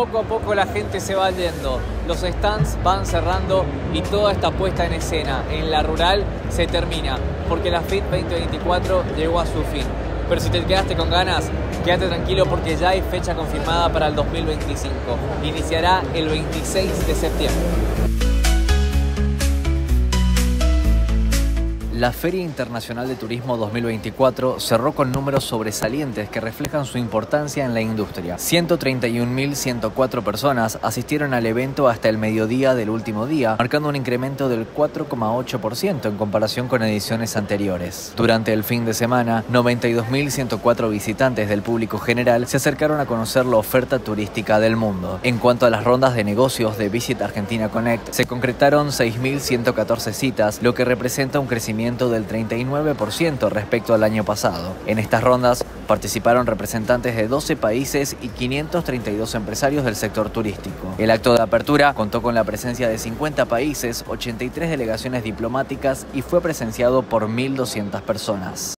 poco a poco la gente se va yendo, los stands van cerrando y toda esta puesta en escena en la rural se termina, porque la FIT 2024 llegó a su fin. Pero si te quedaste con ganas, quédate tranquilo porque ya hay fecha confirmada para el 2025. Iniciará el 26 de septiembre. La Feria Internacional de Turismo 2024 cerró con números sobresalientes que reflejan su importancia en la industria. 131.104 personas asistieron al evento hasta el mediodía del último día, marcando un incremento del 4,8% en comparación con ediciones anteriores. Durante el fin de semana, 92.104 visitantes del público general se acercaron a conocer la oferta turística del mundo. En cuanto a las rondas de negocios de Visit Argentina Connect, se concretaron 6.114 citas, lo que representa un crecimiento del 39% respecto al año pasado. En estas rondas participaron representantes de 12 países y 532 empresarios del sector turístico. El acto de apertura contó con la presencia de 50 países, 83 delegaciones diplomáticas y fue presenciado por 1.200 personas.